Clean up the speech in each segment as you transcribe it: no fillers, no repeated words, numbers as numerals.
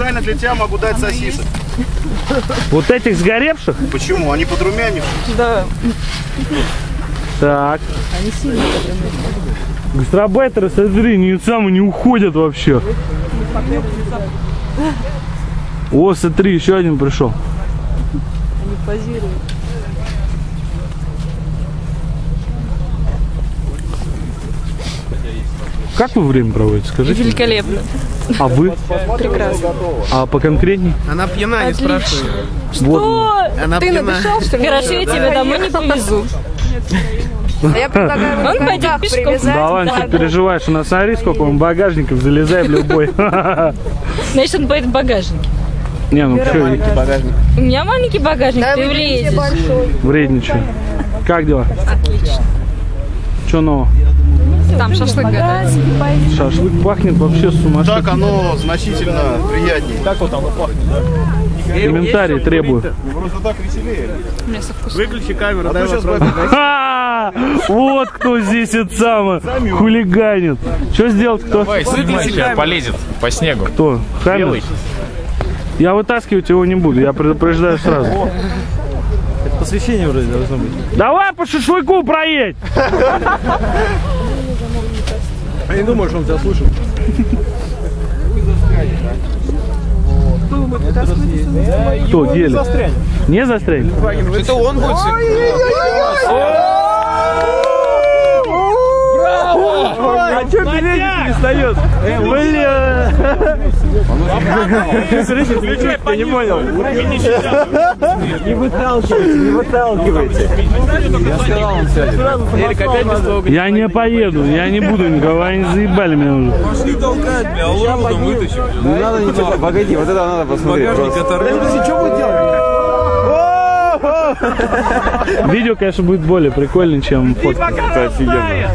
специально для тебя могу дать сосисок. Вот этих сгоревших? Почему? Они подрумянившие. Да. Так. Они сильно подрумянившие. Гастробайтеры, смотри, не уходят вообще. О, смотри, еще один пришел. Они позируют. Как вы время проводите, скажите? Великолепно. А вы? Прекрасно. А поконкретней? Она пьяна, не спрашивай. Что? Она Ты пьяна. надышал, что ли? Хорошо, я тебя домой не повезу. Я предлагаю Он пойдет пешком. Да ладно, что переживаешь, у нас смотри, сколько он багажников, залезай в любой. Значит, он поедет в багажнике. Не, ну что, Багажник. У меня маленький багажник, ты влезешь. вредничай. Как дела? Отлично. Что нового? Там шашлык готовится. Шашлык пахнет вообще сумасшедшим. Так оно значительно приятнее. Так вот оно пахнет, да? Комментарий требую. Просто так веселее. Мясо вкусное. Выключи камеру, А дай то сейчас вопрос. Ха! Вот кто здесь это самое хулиганит. Что сделать кто? Выключи камеру. Полезет по снегу. Кто? Хаммер? Я вытаскивать его не буду, я предупреждаю сразу. Это посвящение вроде должно быть. Давай по шашлыку проедь! Я не думаю, что он тебя слушает. Кто делит? Не застрянет? Это он будет. А что билетик не встает? Бля! Я не понял. Не выталкивайте. Я сказал, он сядет. Эрик, опять без твоего. Я не поеду, я не буду никого, они заебали меня уже. Пошли толкать, бля, лорудом вытащим. Не надо ничего. Погоди, вот это надо посмотреть. Подожди, что будет делать? Видео, конечно, будет более прикольно, чем фотка. Это офигенно.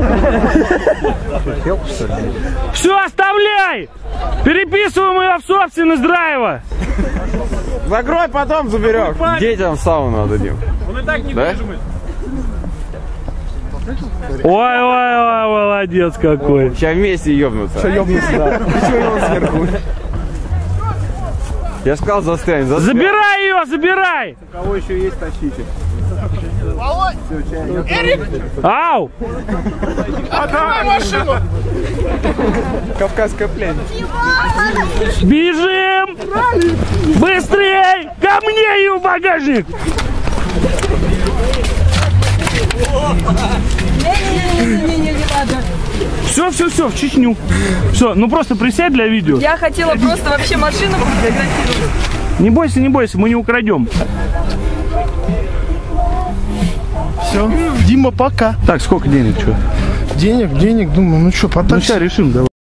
Все, оставляй! Переписываем ее в собственность драйва! Закрой, потом заберешь. Детям сауну отдадим. Он и так не выжимет. Ой, молодец какой. Сейчас вместе ёбнутся. Что ёбнутся, да. Еще его сверху. Я сказал, застрянь. Забирай ее, забирай! У кого еще есть, тащите. Ау! Отдай машину! Кавказская пленница. Бежим! Быстрей! Ко мне ее в багажник! Все, в Чечню. Все, ну просто присядь для видео. Я хотела просто вообще машину фотографировать. Не бойся, мы не украдем. Все, Дима, пока. Так, сколько денег, что? Денег, думаю, ну что, Ну сейчас решим, давай.